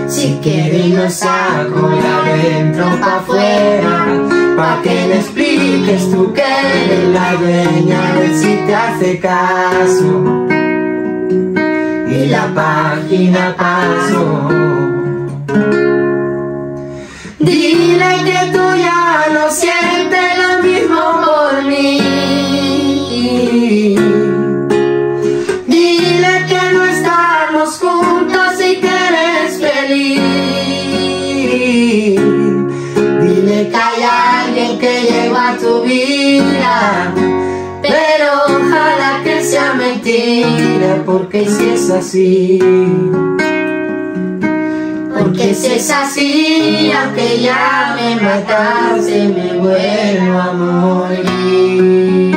Si quieres lo saco de adentro pa' afuera, pa' que le expliques tú que eres la dueña, a ver si te hace caso y la página paso. Dile que tú ya no sientes lo mismo por mí. Dile que no estamos juntos y que eres feliz. Dile que hay alguien que lleva tu vida, pero ojalá que sea mentira, porque si es así, porque si es así, aunque ya me mataste, me vuelvo a morir.